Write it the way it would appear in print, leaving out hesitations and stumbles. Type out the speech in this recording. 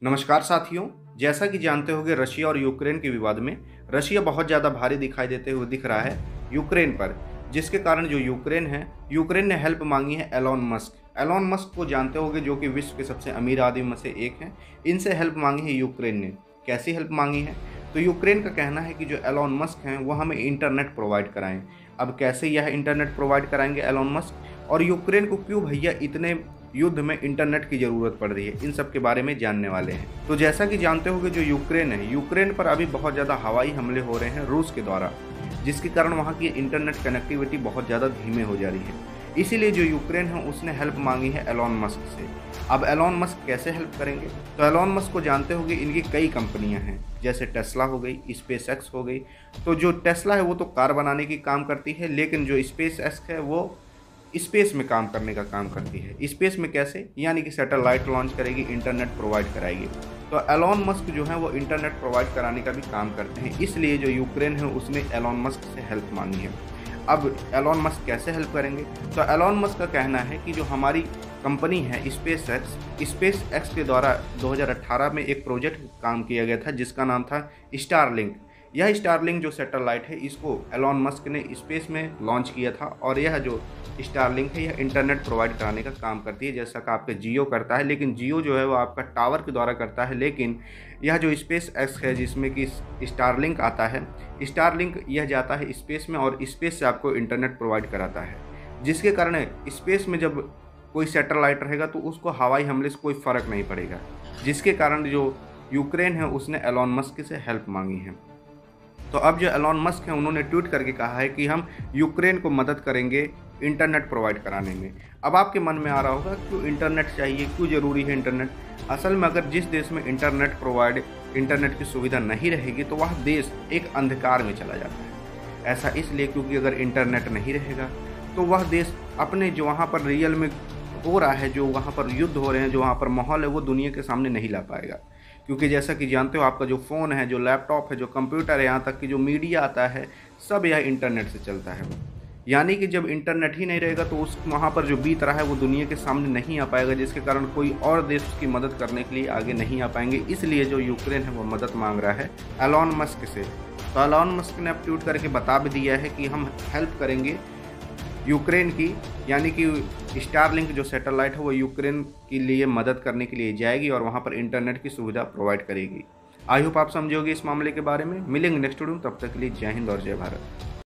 नमस्कार साथियों। जैसा कि जानते होंगे रशिया और यूक्रेन के विवाद में रशिया बहुत ज़्यादा भारी दिखाई देते हुए दिख रहा है यूक्रेन पर, जिसके कारण जो यूक्रेन ने हेल्प मांगी है एलोन मस्क। एलोन मस्क को जानते होंगे, जो कि विश्व के सबसे अमीर आदमी में से एक हैं। इनसे हेल्प मांगी है यूक्रेन ने। कैसी हेल्प मांगी है? तो यूक्रेन का कहना है कि जो एलोन मस्क हैं वो हमें इंटरनेट प्रोवाइड कराएं। अब कैसे यह इंटरनेट प्रोवाइड कराएंगे एलोन मस्क, और यूक्रेन को क्यों भैया इतने युद्ध में इंटरनेट की ज़रूरत पड़ रही है, इन सब के बारे में जानने वाले हैं। तो जैसा कि जानते होंगे, जो यूक्रेन है, यूक्रेन पर अभी बहुत ज़्यादा हवाई हमले हो रहे हैं रूस के द्वारा, जिसके कारण वहाँ की इंटरनेट कनेक्टिविटी बहुत ज़्यादा धीमे हो जा रही है। इसीलिए जो यूक्रेन है उसने हेल्प मांगी है एलोन मस्क से। अब एलोन मस्क कैसे हेल्प करेंगे? तो एलोन मस्क को जानते होंगे, इनकी कई कंपनियां हैं, जैसे टेस्ला हो गई, स्पेस एक्स हो गई। तो जो टेस्ला है वो तो कार बनाने की काम करती है, लेकिन जो स्पेस एक्स है वो स्पेस में काम करने का काम करती है। स्पेस में कैसे? यानी कि सैटेलाइट लॉन्च करेगी, इंटरनेट प्रोवाइड कराएगी। तो एलोन मस्क जो है वो इंटरनेट प्रोवाइड कराने का भी काम करते हैं। इसलिए जो यूक्रेन है उसने एलोन मस्क से हेल्प मांगी है। अब एलोन मस्क कैसे हेल्प करेंगे? तो एलोन मस्क का कहना है कि जो हमारी कंपनी है स्पेस एक्स के द्वारा 2018 में एक प्रोजेक्ट काम किया गया था, जिसका नाम था स्टारलिंक। यह स्टारलिंक जो सैटेलाइट है, इसको एलोन मस्क ने स्पेस में लॉन्च किया था, और यह जो स्टारलिंक है यह इंटरनेट प्रोवाइड कराने का काम करती है, जैसा कि आपका जियो करता है। लेकिन जियो जो है वो आपका टावर के द्वारा करता है, लेकिन यह जो स्पेस एक्स है जिसमें कि स्टारलिंक आता है, स्टारलिंक यह जाता है स्पेस में और स्पेस से आपको इंटरनेट प्रोवाइड कराता है, जिसके कारण स्पेस में जब कोई सैटेलाइट रहेगा तो उसको हवाई हमले से कोई फ़र्क नहीं पड़ेगा, जिसके कारण जो यूक्रेन है उसने एलोन मस्क से हेल्प मांगी है। तो अब जो एलोन मस्क हैं उन्होंने ट्वीट करके कहा है कि हम यूक्रेन को मदद करेंगे इंटरनेट प्रोवाइड कराने में। अब आपके मन में आ रहा होगा क्यों इंटरनेट चाहिए, क्यों ज़रूरी है इंटरनेट? असल में अगर जिस देश में इंटरनेट की सुविधा नहीं रहेगी तो वह देश एक अंधकार में चला जाता है। ऐसा इसलिए क्योंकि अगर इंटरनेट नहीं रहेगा तो वह देश अपने जो वहाँ पर रियल में हो रहा है, जो वहाँ पर युद्ध हो रहे हैं, जो वहाँ पर माहौल है, वो दुनिया के सामने नहीं ला पाएगा। क्योंकि जैसा कि जानते हो, आपका जो फ़ोन है, जो लैपटॉप है, जो कंप्यूटर है, यहाँ तक कि जो मीडिया आता है, सब यह इंटरनेट से चलता है। यानी कि जब इंटरनेट ही नहीं रहेगा तो उस वहाँ पर जो बीत रहा है वो दुनिया के सामने नहीं आ पाएगा, जिसके कारण कोई और देश उसकी मदद करने के लिए आगे नहीं आ पाएंगे। इसलिए जो यूक्रेन है वो मदद मांग रहा है एलोन मस्क से। तो एलोन मस्क ने अब ट्वीट करके बता भी दिया है कि हम हेल्प करेंगे यूक्रेन की, यानी कि स्टारलिंक जो सैटेलाइट है वो यूक्रेन के लिए मदद करने के लिए जाएगी और वहाँ पर इंटरनेट की सुविधा प्रोवाइड करेगी। आई होप आप समझोगे इस मामले के बारे में। मिलेंगे नेक्स्ट वीडियो में, तब तक के लिए जय हिंद और जय भारत।